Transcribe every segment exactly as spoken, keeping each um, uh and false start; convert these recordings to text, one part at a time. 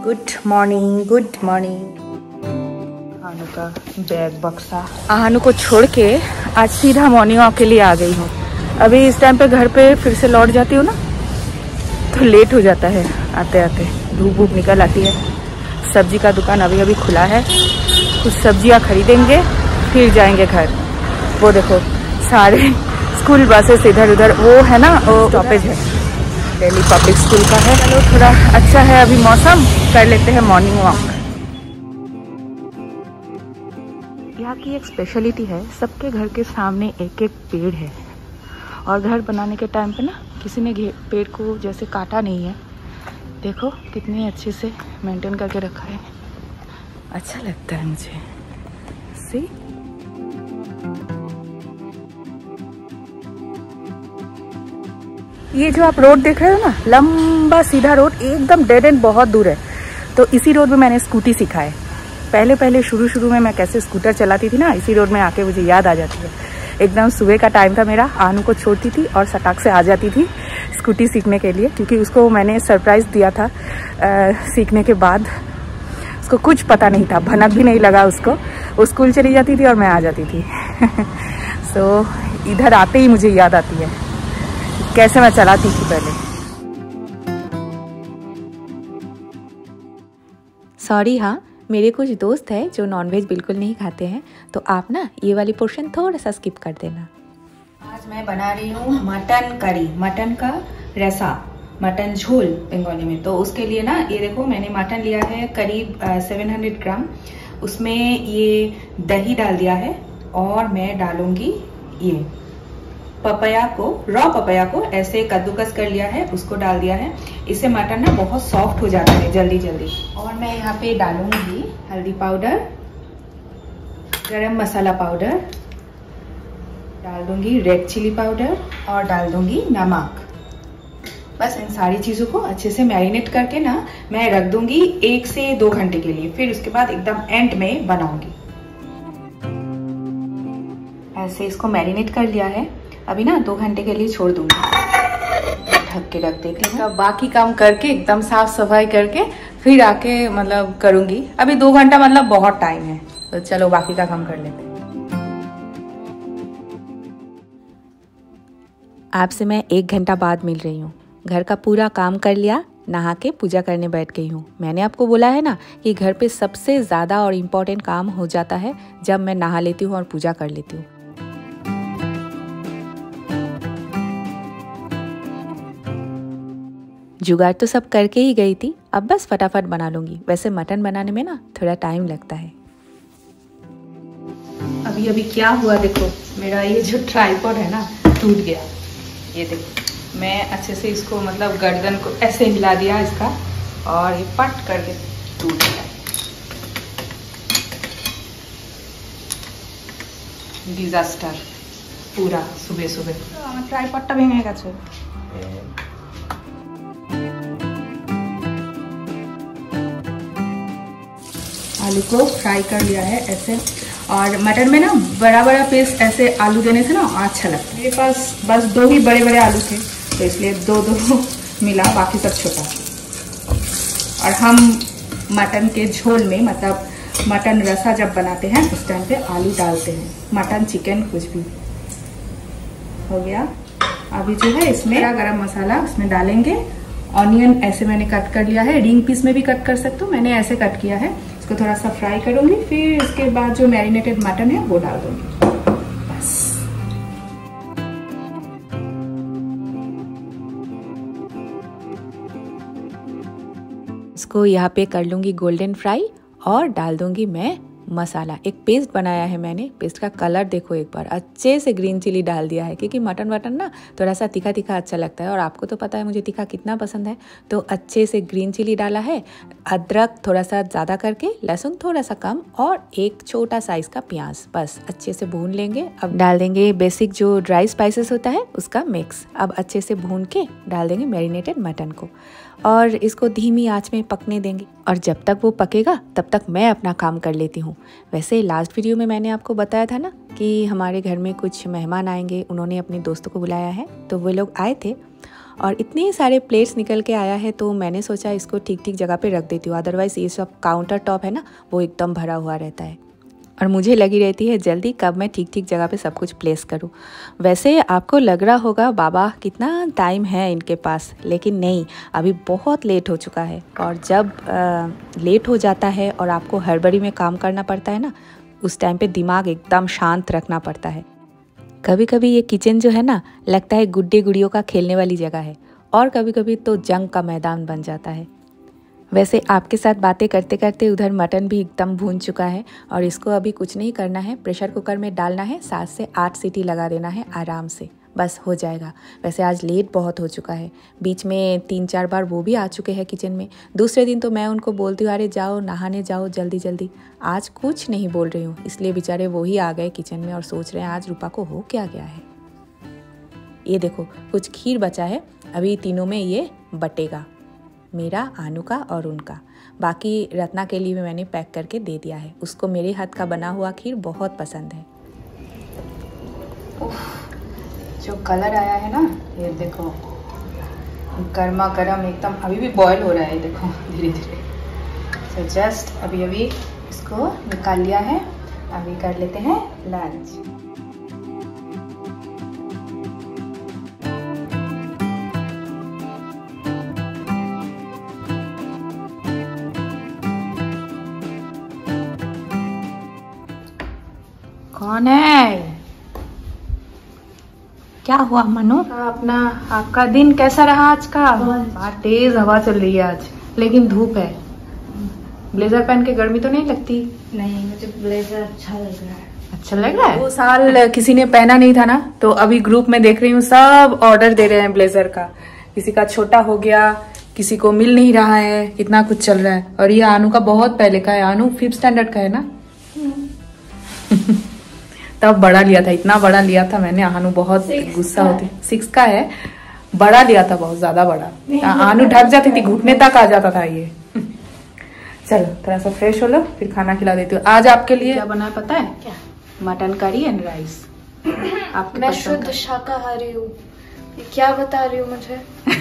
Good morning, good morning. आनू का bag बक्सा, आनू को छोड़ के आज सीधा मॉर्निंग वॉक के लिए आ गई हूँ। अभी इस टाइम पे घर पे फिर से लौट जाती हूँ ना तो लेट हो जाता है आते आते, धूप वूप निकल आती है। सब्जी का दुकान अभी अभी खुला है, कुछ सब्जियाँ खरीदेंगे फिर जाएंगे घर। वो देखो सारे स्कूल बसेस इधर उधर, वो है ना वो स्टॉपेज है, दिल्ली पब्लिक स्कूल का है। चलो थोड़ा अच्छा है अभी मौसम, कर लेते हैं मॉर्निंग वॉक। यहाँ की एक स्पेशलिटी है, सबके घर के सामने एक एक पेड़ है और घर बनाने के टाइम पे ना किसी ने पेड़ को जैसे काटा नहीं है। देखो कितने अच्छे से मेंटेन करके रखा है, अच्छा लगता है मुझे। सी ये जो आप रोड देख रहे हो ना, लंबा सीधा रोड, एकदम डेड एंड बहुत दूर है। तो इसी रोड में मैंने स्कूटी सीखा है। पहले पहले शुरू शुरू में मैं कैसे स्कूटर चलाती थी ना, इसी रोड में आके मुझे याद आ जाती है। एकदम सुबह का टाइम था मेरा, आनू को छोड़ती थी और सटाक से आ जाती थी स्कूटी सीखने के लिए, क्योंकि उसको मैंने सरप्राइज़ दिया था आ, सीखने के बाद। उसको कुछ पता नहीं था, भनक भी नहीं लगा उसको। वो स्कूल चली जाती थी और मैं आ जाती थी। सो so, इधर आते ही मुझे याद आती है कैसे मैं चलाती थी पहले। सॉरी, हाँ मेरे कुछ दोस्त हैं जो नॉनवेज बिल्कुल नहीं खाते हैं, तो आप ना ये वाली पोर्शन थोड़ा सा स्किप कर देना। आज मैं बना रही हूँ मटन करी, मटन का रसा, मटन झोल बंगाली में। तो उसके लिए ना ये देखो मैंने मटन लिया है करीब सात सौ ग्राम, उसमें ये दही डाल दिया है और मैं डालूंगी ये पपाया को, रॉ पपाया को ऐसे कद्दूकस कर लिया है, उसको डाल दिया है। इससे मटन ना बहुत सॉफ्ट हो जाता है जल्दी जल्दी। और मैं यहाँ पे डालूंगी हल्दी पाउडर, गरम मसाला पाउडर, डाल दूंगी रेड चिली पाउडर और डाल दूंगी नमक। बस इन सारी चीजों को अच्छे से मैरिनेट करके ना मैं रख दूंगी एक से दो घंटे के लिए। फिर उसके बाद एकदम एंड में बनाऊंगी। ऐसे इसको मैरिनेट कर लिया है, अभी ना दो घंटे के लिए छोड़ दूंगी, ढक के रख देती हूँ। बाकी काम करके एकदम साफ सफाई करके फिर आके मतलब करूंगी। अभी दो घंटा मतलब बहुत टाइम है, तो चलो बाकी का काम कर लेते हैं। आपसे मैं एक घंटा बाद मिल रही हूँ। घर का पूरा काम कर लिया, नहा के पूजा करने बैठ गई हूँ। मैंने आपको बोला है ना कि घर पे सबसे ज़्यादा और इम्पोर्टेंट काम हो जाता है जब मैं नहा लेती हूँ और पूजा कर लेती हूँ। जुगाड़ तो सब करके ही गई थी, अब बस फटाफट बना लूंगी। वैसे मटन बनाने में ना थोड़ा टाइम लगता है। अभी अभी क्या हुआ देखो, मेरा ये जो ट्राइपॉड है ना टूट गया। ये देखो मैं अच्छे से इसको मतलब गर्दन को ऐसे हिला दिया इसका और ये पट करके टूट गया। डिजास्टर पूरा सुबह सुबह ट्राइपॉडটা ভেঙে গেছে। आलू को फ्राई कर लिया है ऐसे, और मटन में ना बड़ा बड़ा पीस ऐसे आलू देने से ना अच्छा लगता है। मेरे पास बस दो ही बड़े बड़े आलू थे तो इसलिए दो दो मिला, बाकी सब छोटा। और हम मटन के झोल में मतलब मटन रसा जब बनाते हैं उस टाइम पे आलू डालते हैं, मटन चिकन कुछ भी। हो गया। अभी जो है इसमें गरम मसाला उसमें डालेंगे। ऑनियन ऐसे मैंने कट कर लिया है, रिंग पीस में भी कट कर सकते हो, मैंने ऐसे कट किया है। इसको थोड़ा सा फ्राई करूंगी, फिर इसके बाद जो मैरिनेटेड मटन है वो डाल दूंगी। बस इसको यहाँ पे कर लूंगी गोल्डन फ्राई और डाल दूंगी मैं मसाला। एक पेस्ट बनाया है मैंने, पेस्ट का कलर देखो एक बार, अच्छे से ग्रीन चिली डाल दिया है क्योंकि मटन वटन ना थोड़ा सा तीखा तीखा अच्छा लगता है और आपको तो पता है मुझे तीखा कितना पसंद है। तो अच्छे से ग्रीन चिली डाला है, अदरक थोड़ा सा ज़्यादा करके, लहसुन थोड़ा सा कम और एक छोटा साइज़ का प्याज। बस अच्छे से भून लेंगे। अब डाल देंगे बेसिक जो ड्राई स्पाइसेस होता है उसका मिक्स। अब अच्छे से भून के डाल देंगे मैरिनेटेड मटन को और इसको धीमी आंच में पकने देंगे। और जब तक वो पकेगा तब तक मैं अपना काम कर लेती हूँ। वैसे लास्ट वीडियो में मैंने आपको बताया था ना कि हमारे घर में कुछ मेहमान आएंगे, उन्होंने अपने दोस्तों को बुलाया है, तो वो लोग आए थे और इतने सारे प्लेट्स निकल के आया है तो मैंने सोचा इसको ठीक ठीक जगह पे रख देती हूँ, अदरवाइज़ ये सब काउंटर टॉप है ना वो एकदम भरा हुआ रहता है और मुझे लगी रहती है जल्दी कब मैं ठीक ठीक जगह पे सब कुछ प्लेस करूँ। वैसे आपको लग रहा होगा बाबा कितना टाइम है इनके पास, लेकिन नहीं, अभी बहुत लेट हो चुका है। और जब आ, लेट हो जाता है और आपको हड़बड़ी में काम करना पड़ता है ना, उस टाइम पे दिमाग एकदम शांत रखना पड़ता है। कभी कभी ये किचन जो है ना लगता है गुड्डे गुड़ियों का खेलने वाली जगह है और कभी कभी तो जंग का मैदान बन जाता है। वैसे आपके साथ बातें करते करते उधर मटन भी एकदम भून चुका है और इसको अभी कुछ नहीं करना है, प्रेशर कुकर में डालना है, सात से आठ सीटी लगा देना है आराम से, बस हो जाएगा। वैसे आज लेट बहुत हो चुका है, बीच में तीन चार बार वो भी आ चुके हैं किचन में। दूसरे दिन तो मैं उनको बोलती हूँ अरे जाओ नहाने जाओ जल्दी जल्दी, आज कुछ नहीं बोल रही हूँ, इसलिए बेचारे वो ही आ गए किचन में और सोच रहे हैं आज रूपा को हो क्या गया है। ये देखो कुछ खीर बचा है, अभी तीनों में ये बटेगा, मेरा, आनू का और उनका। बाकी रत्ना के लिए भी मैंने पैक करके दे दिया है, उसको मेरे हाथ का बना हुआ खीर बहुत पसंद है। जो कलर आया है ना ये देखो, गर्मा गर्म एकदम, अभी भी बॉयल हो रहा है देखो धीरे धीरे। तो जस्ट अभी अभी इसको निकाल लिया है, अभी कर लेते हैं लंच। कौन है? क्या हुआ मनु? अपना आपका दिन कैसा रहा आज का? बहुत तेज हवा चल रही है आज, लेकिन धूप है। ब्लेजर पहन के गर्मी तो नहीं लगती? नहीं, मुझे ब्लेजर अच्छा लग रहा है। अच्छा लग रहा है? वो साल किसी ने पहना नहीं था ना, तो अभी ग्रुप में देख रही हूँ सब ऑर्डर दे रहे हैं ब्लेजर का। किसी का छोटा हो गया, किसी को मिल नहीं रहा है, कितना कुछ चल रहा है। और ये आनू का बहुत पहले का है, आनू फिफ्थ स्टैंडर्ड का है ना। तब बड़ा लिया था, इतना बड़ा लिया था मैंने, आनू बहुत गुस्सा होती। सिक्स का है, बड़ा लिया था, बहुत ज्यादा बड़ा। आनू ढक जाती थी, घुटने तक आ जाता था ये। चलो थोड़ा सा फ्रेश हो लो, फिर खाना खिला देती हूँ। आज आपके लिए क्या बना है पता है? क्या? Mutton curry and rice. आपके मैं शुद्ध शाकाहारी हूँ, क्या बता रही हूँ मुझे?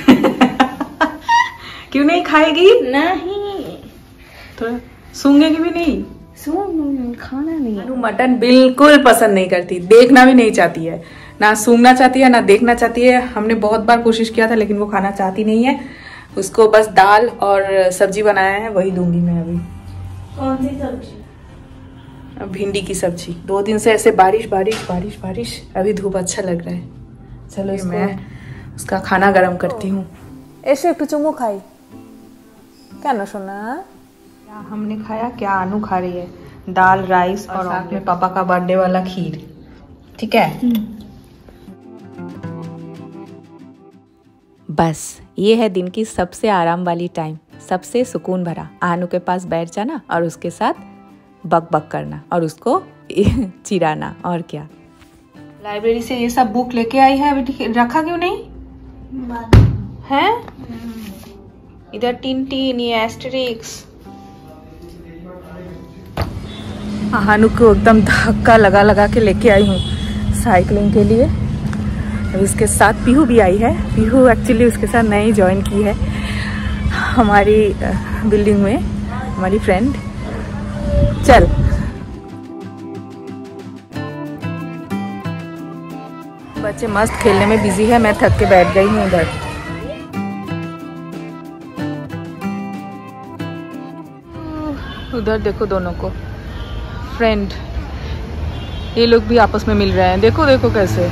क्यों नहीं खाएगी? नहीं, थोड़ा सूंघेगी भी नहीं? सुन, खाना नहीं। आनू मटन बिल्कुल पसंद नहीं करती, देखना भी नहीं चाहती है, ना सूंघना चाहती है ना देखना चाहती है। हमने बहुत बार कोशिश किया था लेकिन वो खाना चाहती नहीं है। उसको बस दाल और सब्जी बनाया है, वही दूंगी मैं अभी। कौन सी सब्जी? भिंडी की सब्जी। दो दिन से ऐसे बारिश बारिश बारिश बारिश, अभी धूप अच्छा लग रहा है। चलो मैं उसका खाना गरम करती हूँ। ऐसे पिचुंगो खाई क्या ना सुना? क्या हमने खाया, क्या आनू खा रही है? दाल राइस और साथ में पापा का बर्थडे वाला खीर। ठीक है, बस ये है दिन की सबसे आराम वाली टाइम, सबसे सुकून भरा। आनू के पास बैठ जाना और उसके साथ बक बक करना और उसको चिढ़ाना, और क्या। लाइब्रेरी से ये सब बुक लेके आई है, अभी रखा क्यों नहीं है? इधर टिन ये एस्टेरिक्स। आनू को एकदम धक्का लगा लगा के लेके आई हूँ साइकिलिंग के लिए। उसके साथ पीहू भी आई है। पीहू एक्चुअली उसके साथ नई ज्वाइन की है हमारी बिल्डिंग में, हमारी फ्रेंड। चल बच्चे मस्त खेलने में बिजी है, मैं थक के बैठ गई हूँ इधर। उधर देखो दोनों को फ्रेंड, ये लोग भी आपस में मिल रहे हैं। देखो देखो कैसे।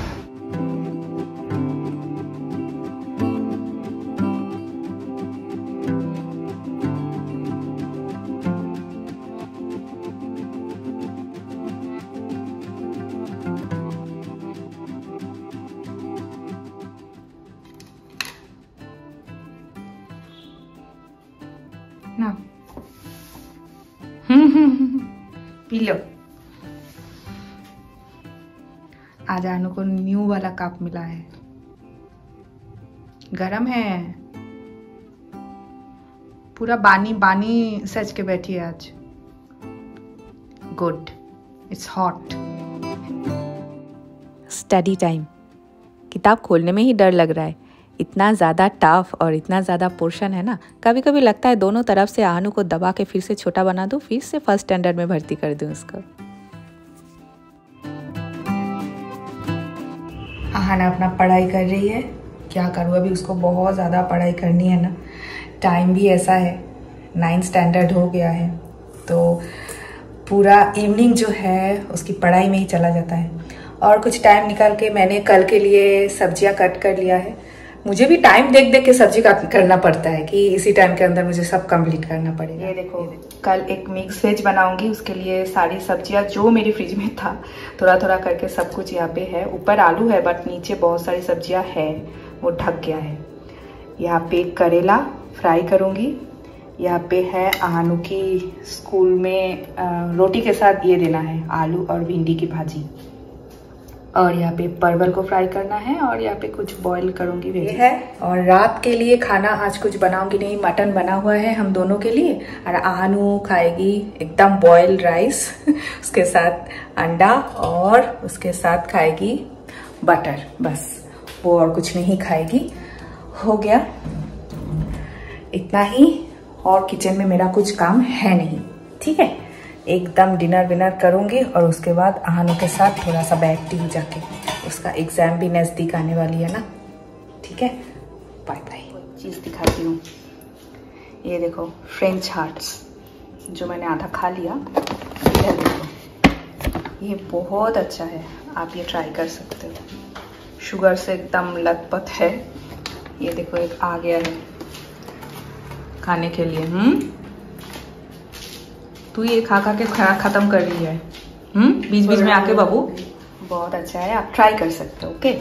ना पी लो। आज आनू को न्यू वाला कप मिला है, गरम है, पूरा बानी बानी सच के बैठी है आज। Good, it's hot. Study time. किताब खोलने में ही डर लग रहा है, इतना ज़्यादा टफ और इतना ज़्यादा पोर्शन है ना, कभी कभी लगता है दोनों तरफ से आहनू को दबा के फिर से छोटा बना दूँ, फिर से फर्स्ट स्टैंडर्ड में भर्ती कर दूँ उसको। आहाना अपना पढ़ाई कर रही है, क्या करूँ अभी उसको बहुत ज़्यादा पढ़ाई करनी है ना, टाइम भी ऐसा है, नाइन्थ स्टैंडर्ड हो गया है, तो पूरा इवनिंग जो है उसकी पढ़ाई में ही चला जाता है। और कुछ टाइम निकाल के मैंने कल के लिए सब्जियां कट कर लिया है। मुझे भी टाइम देख देख के सब्जी काट करना पड़ता है कि इसी टाइम के अंदर मुझे सब कंप्लीट करना पड़ेगा। ये देखो, कल एक मिक्स वेज बनाऊंगी, उसके लिए सारी सब्जियां जो मेरी फ्रिज में था थोड़ा थोड़ा करके सब कुछ यहाँ पे है। ऊपर आलू है बट नीचे बहुत सारी सब्जियां है, वो ढक गया है। यहाँ पे करेला फ्राई करूंगी। यहाँ पे है आहनू की स्कूल में रोटी के साथ ये देना है, आलू और भिंडी की भाजी। और यहाँ पे परवल को फ्राई करना है और यहाँ पे कुछ बॉईल करूंगी ये है। और रात के लिए खाना आज कुछ बनाऊंगी नहीं, मटन बना हुआ है हम दोनों के लिए। और आहनू खाएगी एकदम बॉइल्ड राइस उसके साथ अंडा और उसके साथ खाएगी बटर, बस वो और कुछ नहीं खाएगी। हो गया इतना ही, और किचन में मेरा कुछ काम है नहीं, ठीक है। एकदम डिनर विनर करूंगी और उसके बाद आहनू के साथ थोड़ा सा बैठती हूँ जाके, उसका एग्जाम भी नज़दीक आने वाली है ना, ठीक है। Bye bye. चीज़ दिखाती हूँ, ये देखो फ्रेंच हार्ट्स जो मैंने आधा खा लिया, इधर देखो, ये बहुत अच्छा है, आप ये ट्राई कर सकते हो। शुगर से एकदम लथपथ है, ये देखो एक आ गया है खाने के लिए। हम्म तू ये खा खा के खत्म कर रही है, हम्म बीच बीच में आके बाबू। बहुत अच्छा है, आप ट्राई कर सकते हो, ओके।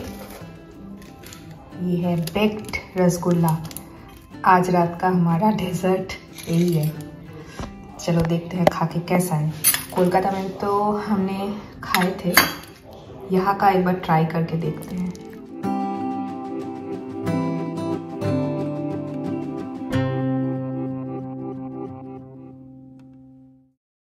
ये है बेक्ड रसगुल्ला, आज रात का हमारा डेजर्ट यही है। चलो देखते हैं खा के कैसा है। कोलकाता में तो हमने खाए थे, यहाँ का एक बार ट्राई करके देखते हैं।